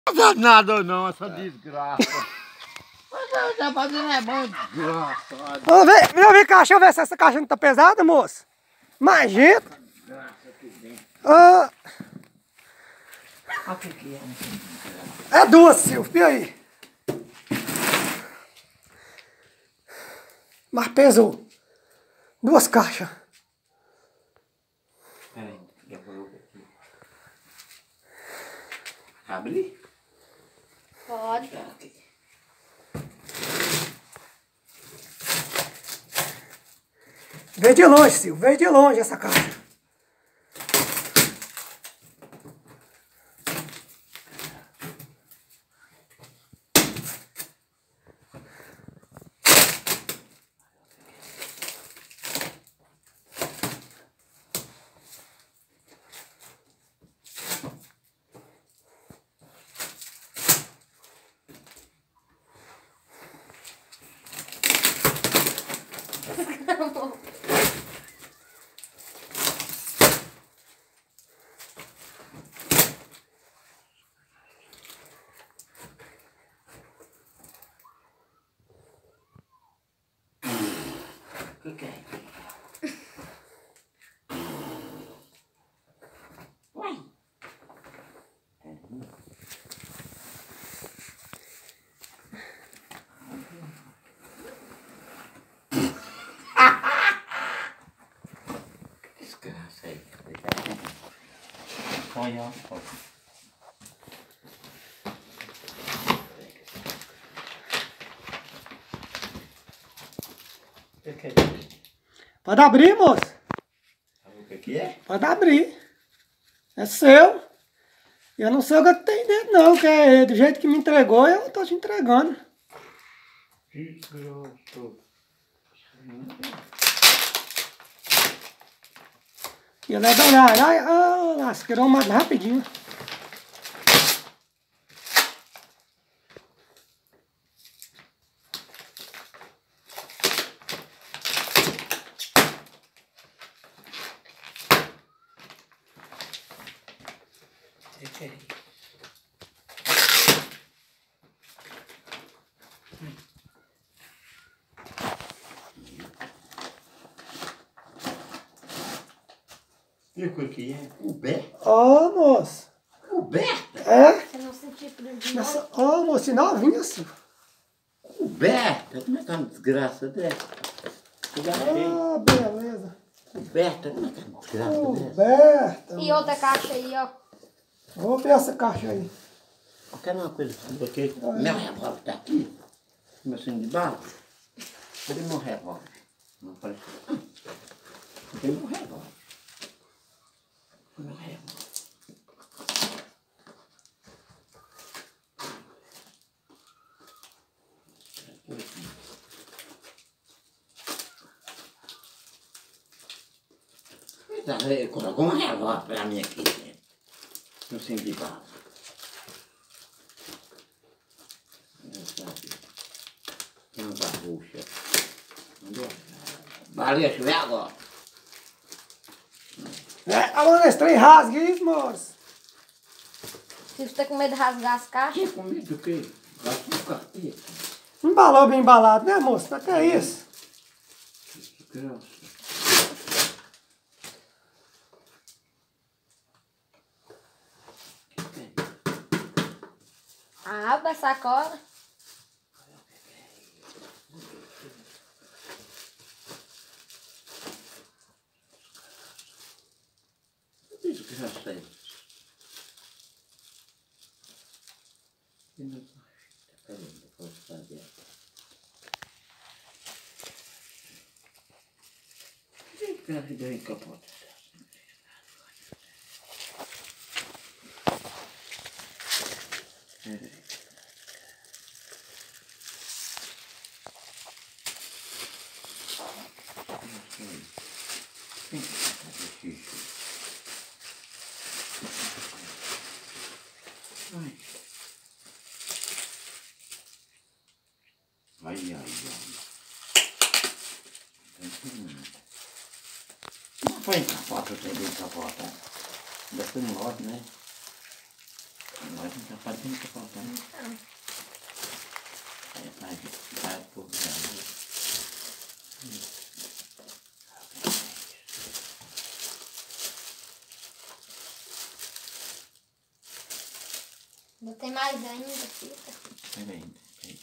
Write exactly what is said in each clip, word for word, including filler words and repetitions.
Não dá nada não, essa desgraça. Mas tá fazendo é bom, desgraçado. Ô, vem, vem, vem cá, deixa eu ver se essa caixa não tá pesada, moço. Imagina. Ah, o que que é? é duas, Silvio, e aí? Mas pesou. Duas caixas. Peraí, eu vou aqui. Abre? Pode. Vem de longe, Silvio, vem de longe essa caixa. O que que é? Uai! Desgraça aí. Olha, olha. O que é? Pode abrir, moço. O que que é? Pode abrir. É seu. Eu não sei o que tem dentro, não. Que é do jeito que me entregou, eu tô te entregando. Desgraça. E ela é dourada. Ai, ah, lasqueirou mais rapidinho. O que é? E o que que é? Coberta? Ó, oh, moço. Coberta? É? Você não sentiu frio de Nessa... novo? Ó, oh, moço, novinha, Silvio. Coberta? Como é que é uma desgraça dessa? Eu gastei. Ah, beleza. Coberta? Como é que é uma desgraça dessa? Coberta. E outra caixa aí, ó. Vou ver essa caixa aí. Eu quero uma coisa sua aqui. Meu revólver tá aqui. Meu cinto de bala. Cadê meu revólver? Não apareceu. Cadê meu revólver? Meu revólver. Colocou um revólver pra mim aqui, né? No cinto de bala. Tem uma garrucha. Entendeu? Baleia, vem agora. É, alô, nesse trem rasga isso, moço. Se você tá com medo de rasgar as caixas, Tinha comido o quê? Açúcar aqui. Embalou bem embalado, né, moço? Mas que é isso? Graça. abre a sacola. Isso que já sei. Peraí, depois fazer. Que a vida é incapota. Peraí. Ai. Ai, ai, ai. Não foi em capota, eu peguei em capota. Ainda foi no lote, né? Agora já pode ter que faltar. É, vai, vai por aí. Ainda tem mais ainda, fita. Pega aí, pega aí.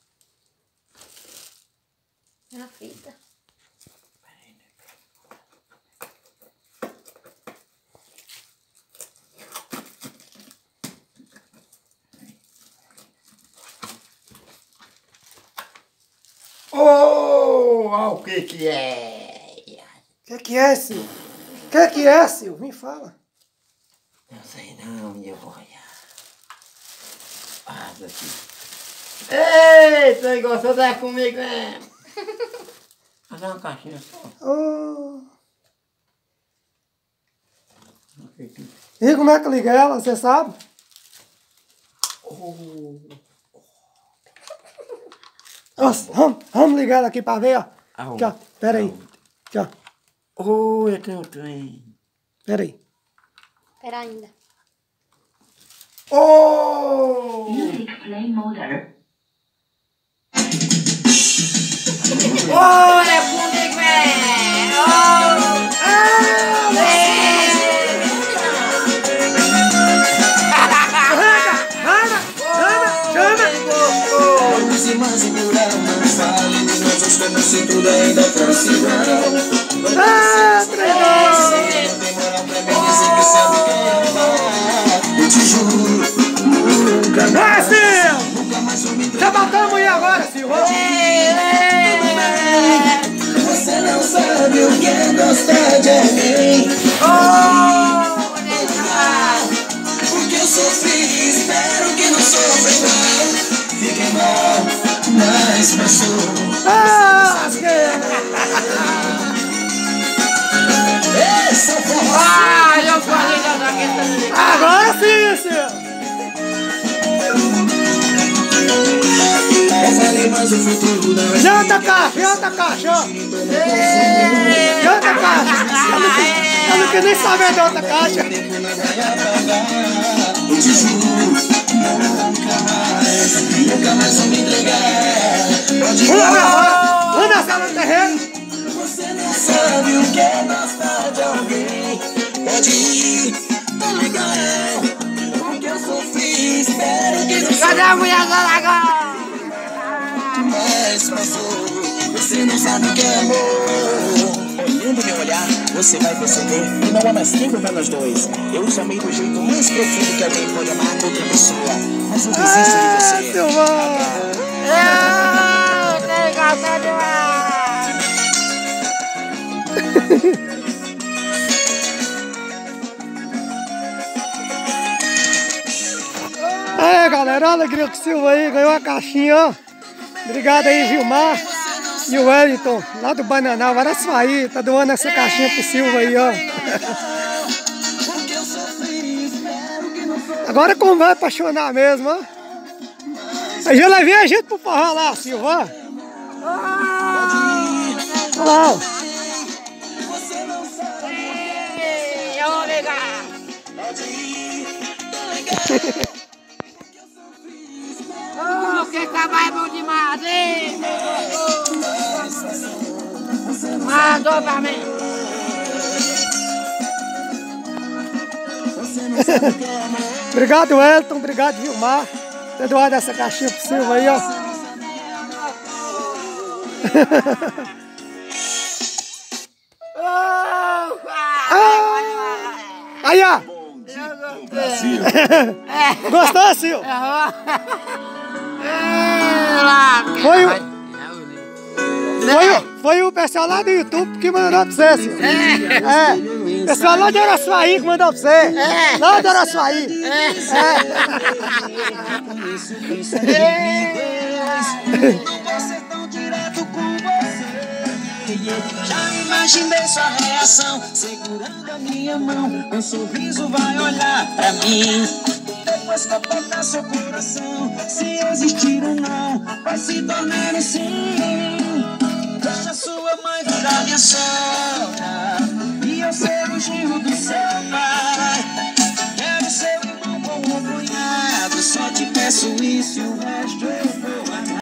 Na fita. Oh, o que que é? O que que é, Silvio? O que que é, Silvio? Me fala. Não sei não, minha boia. Ah, daqui. Eita, gostou de comigo, né? Fazer uma caixinha só. Oh. E como é que liga ela, você sabe? Oh. Nossa, vamos, vamos ligar ela aqui pra ver, ó. Aqui, ó. Pera aí. Aqui, ó. Oh, eu tenho trem. Pera aí. Espera ainda. Oh! Music play mode. Oh, é comigo, é! Oh! Vamos e mais segurar, não fale de nós, estamos sem tudo ainda próximo. Ah, Não tem moral pra me dizer que sabe quem é amar. Eu te juro, nunca Ah, mais, Silvio! nunca mais vou me Já matou a mulher agora, Silvio? Você não sabe o que é gostar de alguém. Porque eu sofri, espero que não sofra igual. Fiquei mal, mas passou. Ah, Essa força. Ah, eu falei da daquele. agora sim, Silvio! Eu falei, mas o futuro não é. Janta a caixa, janta a caixa, ó! Janta a caixa! Eu não, quis- eu não quis nem saber da outra caixa! O tempo não vai apagar. Eu te juro, nunca mais, nunca mais vou me entregar. Pode Vamos ir. agora! Vamos dançar no terreno! Você não sabe o que é gostar de alguém. Pode ir, tá legal. Porque eu sofri, espero que não Cadê a mulher agora? mais passou. Você não sabe o que é amor. Olhando meu olhar, você vai perceber que não há mais tempo para nós dois. Eu te amei do jeito mais profundo que alguém pode amar outra pessoa. Mas eu desisto de Ah, você. Silvão! Eu tenho gostado demais! Aí, galera, olha a alegria que o Silvio aí ganhou a caixinha, ó. Obrigado aí, Gilmar e o Wellington, lá do Bananal, Araçuaí, tá doando essa caixinha pro Silvio aí, ó. Agora como vai apaixonar mesmo, ó. Aí já levei a gente pro forró lá, Silvio, ó. Olha lá, ó. Eu vou ligar! Oh, que cavalo é bom demais, hein? Mandou pra mim! Obrigado, Wellington, obrigado, Gilmar, por ter doado essa caixinha pro Silvio aí, ó. Oh, Ah! Aí, ó. Gostou, Silvio? Foi o, foi, o, foi o pessoal lá do YouTube que mandou pra você, Silvio. É. Pessoal lá de Araçuaí que mandou pra você. Lá de Araçuaí. Não posso ser tão direto com você. Já imaginei sua reação, segurando a minha mão. Um sorriso vai olhar pra mim. Depois que eu tocar seu coração, se existir ou não, vai se tornar um sim. Deixa sua mãe virar minha sogra e eu ser o genro do seu pai. Quero seu irmão como um punhal. peço isso e o resto